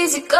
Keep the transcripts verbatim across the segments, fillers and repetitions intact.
easy go.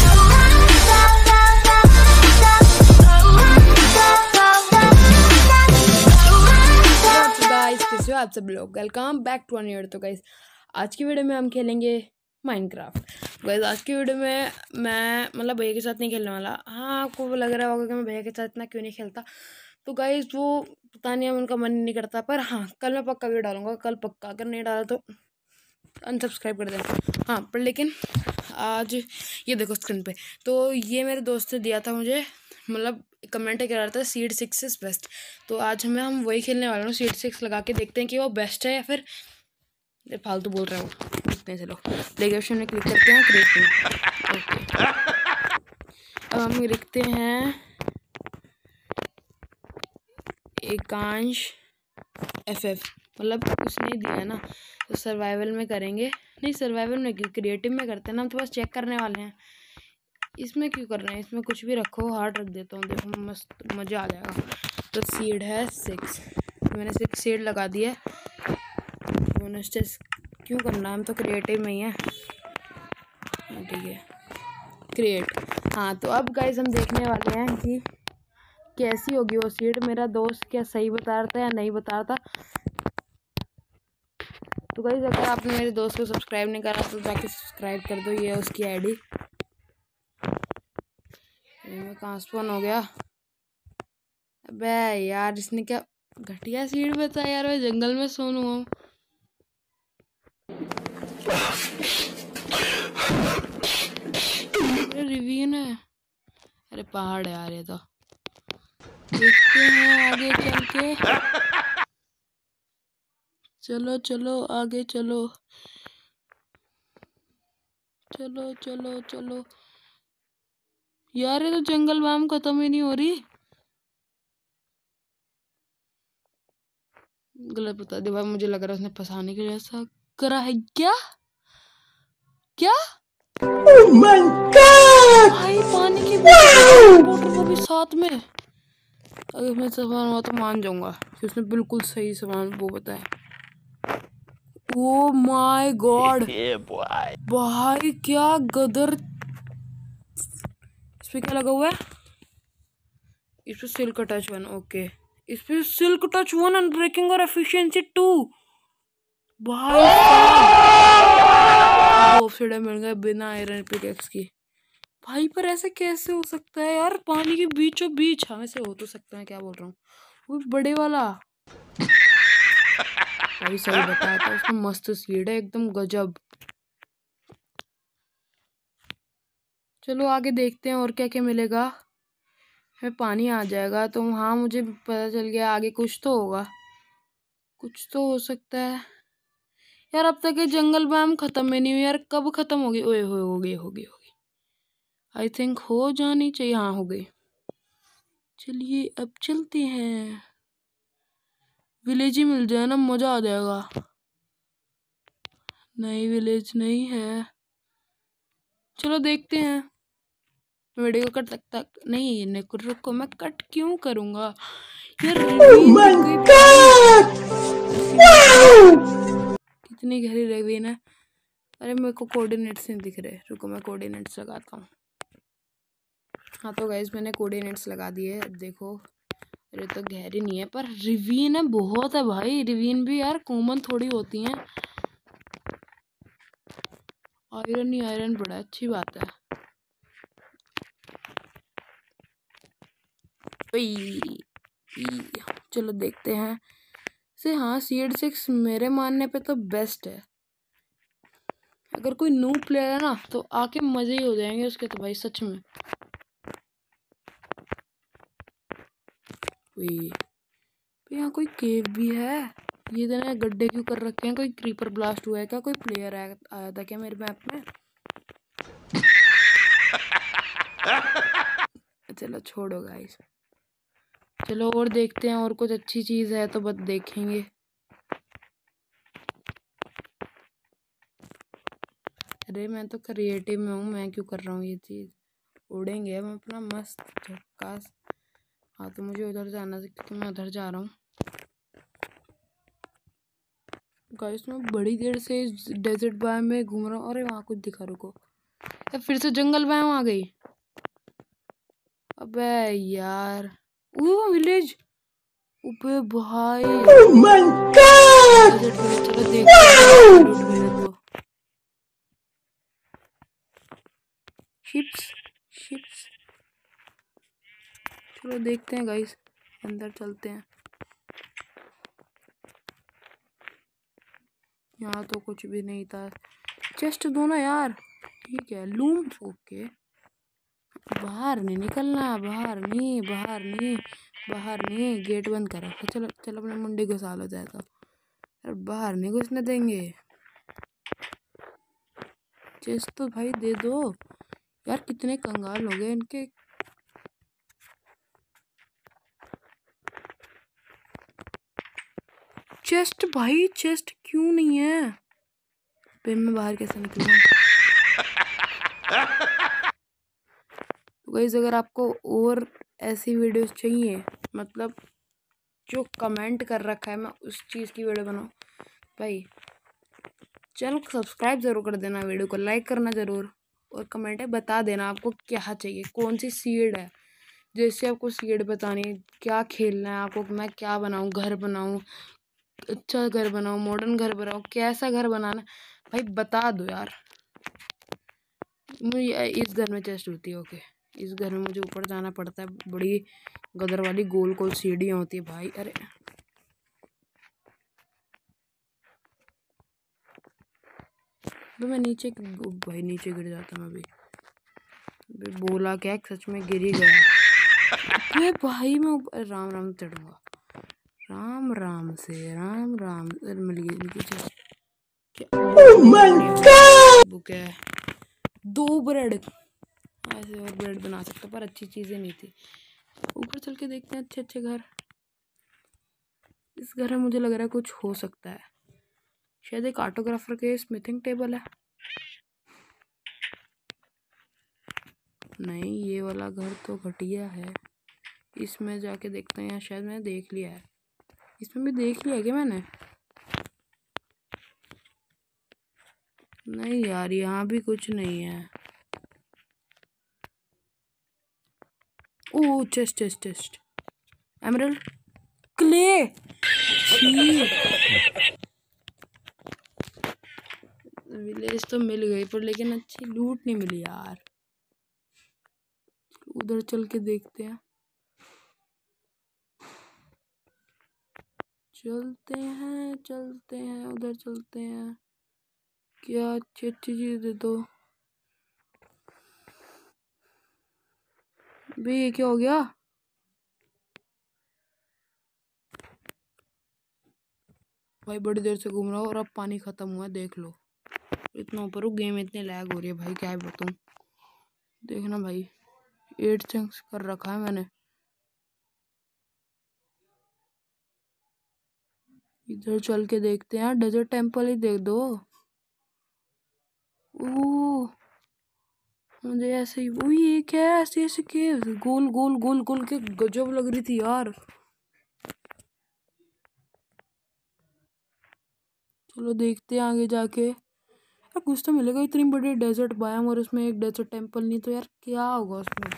Guys कैसे हो आप सब लोग, welcome back to another. तो गाइस आज की वीडियो में हम खेलेंगे माइनक्राफ्ट। गाइस आज की वीडियो में मैं मतलब भैया के साथ नहीं खेलने वाला। हाँ, आपको लग रहा होगा कि मैं भैया के साथ इतना क्यों नहीं खेलता, तो गाइस वो पता नहीं, उनका मन नहीं करता। पर हाँ, कल मैं पक्का वीडियो डालूंगा, कल पक्का। अगर नहीं डाला तो अनसब्सक्राइब कर देना। हाँ, पर लेकिन आज ये देखो स्क्रीन पे, तो ये मेरे दोस्त ने दिया था मुझे, मतलब कमेंट कह रहा था सीड सिक्स इज बेस्ट। तो आज हमें हम वही खेलने वाले हैं। सीड सिक्स लगा के देखते हैं कि वो बेस्ट है या फिर फालतू बोल रहे हो। देखते हैं, चलो प्ले ऑप्शन में क्लिक करते हैं, क्रिएट। ओके, अब हम लिखते हैं एकांश एफ एफ, मतलब उसने दिया ना, तो सर्वाइवल में करेंगे। नहीं, सर्वाइवल में क्रिएटिव में करते हैं ना, हम तो बस चेक करने वाले हैं। इसमें क्यों कर रहे हैं, इसमें कुछ भी रखो। हार्ट रख देता हूँ, देखो मस्त मज़ा आ जाएगा। तो सीड है सिक्स, मैंने सिक्स सीड लगा दिया। मोनेस्टर्स क्यों करना, हम तो क्रिएटिव में ही है। ठीक है, क्रिएट। हाँ, तो अब गाइस हम देखने वाले हैं कि कैसी होगी वो सीड। मेरा दोस्त क्या सही बता रहा था या नहीं बता रहा था। तो गाइस अगर आपने मेरे दोस्त को सब्सक्राइब नहीं करा तो जाके सब्सक्राइब कर दो। ये है उसकी आईडी। मैं कहाँ स्पॉन हो गया? अबे यार, इसने क्या घटिया सीड बताया यार, मैं जंगल में सोनू हूँ। अरे रिवीन है, अरे पहाड़ है यार ये तो। देखते हैं आगे चल के, चलो चलो आगे चलो, चलो चलो चलो यार। ये तो जंगल बाम खत्म ही नहीं हो रही। गलत बता दे भाई, मुझे लग रहा है उसने फंसाने के लिए ऐसा करा है। क्या क्या Oh my God! भाई, पानी की बोतल को भी साथ में। अगर मैं सामान हुआ तो मान जाऊंगा कि उसने बिल्कुल सही सामान वो बताया। ओ माय गॉड भाई, क्या गदर। इस पे क्या लगा हुआ है? इस पे सिल्क टच वन। ओके, इस पे सिल्क टच वन, अनब्रेकिंग और एफिशिएंसी टू। भाई दो सीढ़े मिल गए बिना आयरन पिकेक्स की। भाई पर ऐसे कैसे हो सकता है यार, पानी के बीचों बीच। हाँ ऐसे हो तो सकता है, क्या बोल रहा हूँ, वो बड़े वाला। भाई सही बताया था उसने, मस्त सीड है एकदम गजब। चलो आगे देखते हैं और क्या क्या मिलेगा। फिर पानी आ जाएगा तो हाँ, मुझे पता चल गया आगे कुछ तो होगा, कुछ तो हो सकता है यार। अब तक ये जंगल बाम खत्म ही नहीं हुई यार, कब खत्म होगी? ओए होए, हो गई हो गई हो गई, आई थिंक हो जानी चाहिए। हाँ हो गई। चलिए अब चलते हैं, विलेज ही मिल जाए ना, मजा आ जाएगा। नहीं विलेज नहीं है, चलो देखते हैं। वीडियो कट तक तक नहीं, नहीं रुको, मैं कट क्यों करूंगा यार। Oh my God! Wow! कितनी गहरी रेवीन है। अरे मेरे को कोऑर्डिनेट्स नहीं दिख रहे, रुको मैं कोऑर्डिनेट्स लगाता हूँ। हाँ तो गाइस मैंने कोऑर्डिनेट्स लगा दिए, अब देखो। अरे तो गहरी नहीं है, पर रिवीन है बहुत है भाई। रिवीन भी यार कॉमन थोड़ी होती हैं। आयरन ही आयरन बड़ा अच्छी बात है। चलो देखते हैं से। हाँ सीड सिक्स मेरे मानने पे तो बेस्ट है। अगर कोई न्यू प्लेयर है ना तो आके मजे ही हो जाएंगे उसके तो भाई, सच में। यहाँ कोई केव भी है। ये देना गड्ढे क्यों कर रखे हैं? कोई क्रीपर ब्लास्ट हुआ है क्या? कोई प्लेयर आया, आया था क्या मेरे मैप में? चलो छोड़ो गाइस, चलो और देखते हैं, और कुछ अच्छी चीज है तो बस देखेंगे। अरे मैं तो क्रिएटिव में हूँ, मैं क्यों कर रहा हूँ ये चीज? उड़ेंगे हम अपना मस्त झक्कास। हाँ तो मुझे उधर जाना है क्योंकि मैं उधर जा रहा हूँ। गाइस मैं बड़ी देर से डेजर्ट बाय में घूम रहा हूँ। अरे वहाँ कुछ दिखा, रुको। तो फिर से जंगल बायों आ गई। अबे यार, वो विलेज। ऊपर भाई Oh my god! Desert village. चलो देखते हैं अगर एब्सोल्यूट मिले तो। शिप्स शिप्स चलो देखते हैं गाइस, अंदर चलते हैं। यहाँ तो कुछ भी नहीं था। चेस्ट दो ना यार। ठीक है, लूम। ओके, बाहर नहीं निकलना, बाहर नहीं, बाहर नहीं, बाहर नहीं। गेट बंद कर रखा। चलो चलो, अपने मुंडे घुसा लो जाएगा। अरे बाहर नहीं घुसने देंगे। चेस्ट तो भाई दे दो यार। कितने कंगाल हो गए इनके। चेस्ट भाई, चेस्ट क्यों नहीं है? पे मैं बाहर कैसे निकलूंगा? तो गाइस, अगर आपको और ऐसी वीडियोस चाहिए, मतलब जो कमेंट कर रखा है मैं उस चीज़ की वीडियो बनाऊँ, भाई चैनल को सब्सक्राइब ज़रूर कर देना, वीडियो को लाइक करना ज़रूर, और कमेंट है बता देना आपको क्या चाहिए, कौन सी सीड है। जैसे आपको सीड बतानी, क्या खेलना है आपको, मैं क्या बनाऊँ, घर बनाऊँ, अच्छा घर बनाऊँ, मॉडर्न घर बनाऊँ, कैसा घर बनाना, भाई बता दो यार। मुझे इस घर में चेस्ट होती है। ओके, इस घर में मुझे ऊपर जाना पड़ता है। बड़ी गदर वाली गोल गोल सीढ़ियाँ होती है भाई। अरे तो मैं नीचे, भाई नीचे गिर जाता मैं भी। बोला क्या, सच में गिर ही गया। अबे भाई मैं ऊपर, राम राम चढ़ूंगा। राम राम से राम राम। मिल गई मिल गई। Oh my god! बुक है। दो ब्रेड, ऐसे और ब्रेड बना सकते, पर अच्छी चीजें नहीं थी। ऊपर चल के देखते हैं अच्छे अच्छे घर। इस घर में मुझे लग रहा है कुछ हो सकता है। शायद एक ऑटोग्राफर के स्मिथिंग टेबल है। नहीं, ये वाला घर तो घटिया है। इसमें जाके देखते हैं। शायद मैंने देख लिया है। इसमें भी देख लिया क्या मैंने? नहीं यार, यहाँ भी कुछ नहीं है। Oh, chest chest chest, emerald, clay. Village तो मिल गई, पर लेकिन अच्छी लूट नहीं मिली यार। उधर चल के देखते हैं। चलते हैं चलते हैं उधर चलते हैं। क्या अच्छी अच्छी चीज दे दो। भाई ये क्या हो गया? भाई बड़ी देर से घूम रहा हूँ और अब पानी खत्म हुआ, देख लो। इतना ऊपर गेम इतनी लैग हो रही है भाई, क्या है बताऊँ। देखना भाई, एट चंक्स कर रखा है मैंने। इधर चल के देखते हैं। डेजर्ट टेम्पल ही देख दो। ओह, मुझे ऐसे ही, वो ये क्या है, ऐसे ऐसे के गोल गोल गोल गोल के गजब लग रही थी यार। चलो देखते हैं आगे जाके। यार कुछ तो मिलेगा, इतनी बड़ी डेजर्ट बायम और उसमें एक डेजर्ट टेम्पल नहीं, तो यार क्या होगा उसमें।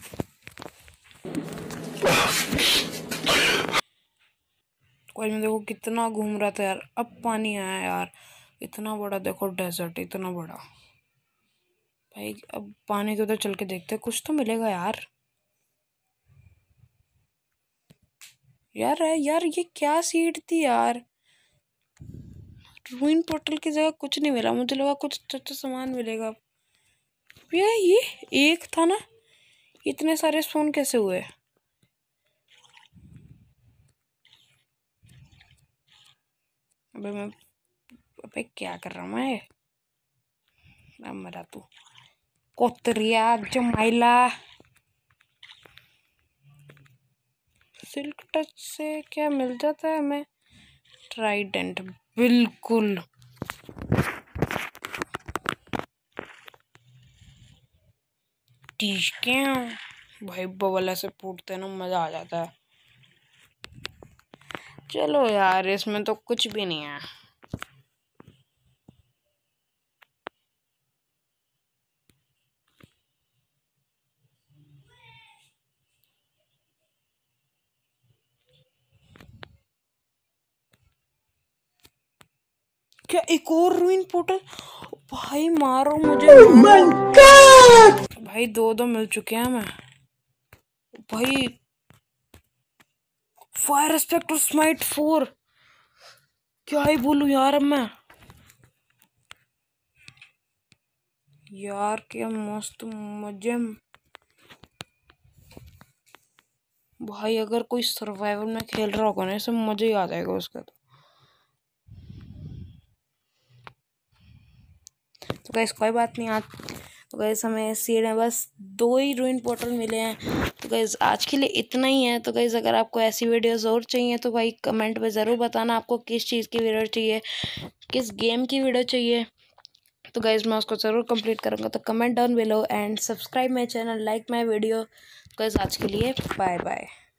कोई मैं देखो कितना घूम रहा था यार, अब पानी आया यार। इतना बड़ा देखो डेजर्ट, इतना बड़ा भाई। अब पानी के उधर चल के देखते हैं, कुछ तो मिलेगा यार। यार है यार, ये क्या सीट थी यार। रूइन पोर्टल की जगह कुछ नहीं मिला, मुझे लगा कुछ अच्छा सामान मिलेगा। भैया ये एक था ना, इतने सारे स्पून कैसे हुए? अबे मैं, अबे क्या कर रहा हूँ मैं? अब मरा तू कोतरिया जमाइला। सिल्क टच से क्या मिल जाता है हमें? ट्राइडेंट, बिल्कुल। ठीक है भाई, बबल ऐसे फूटते ना, मजा आ जाता है। चलो यार, इसमें तो कुछ भी नहीं है। क्या एक और रूइन पोर्टल? भाई मारो मुझे, Oh मारो my god! भाई। दो दो मिल चुके हैं हमें भाई। फायर स्पेक्टर स्माइट फोर, क्या ही बोलूं यार अब मैं। यार क्या मस्त मजे भाई। अगर कोई सर्वाइवल में खेल रहा होगा ना, इसे मजा ही आ जाएगा उसका। तो तो गैस कोई बात नहीं। आज तो गैस हमें सीढ़ियाँ बस दो ही रूइन पोर्टल मिले हैं। तो गैस आज के लिए इतना ही है। तो गैस अगर आपको ऐसी वीडियोस और चाहिए तो भाई कमेंट में ज़रूर बताना आपको किस चीज़ की वीडियो चाहिए, किस गेम की वीडियो चाहिए। तो गैस मैं उसको ज़रूर कंप्लीट करूँगा। तो comment down below and subscribe my channel, like my video. Guys आज के लिए बाय बाय।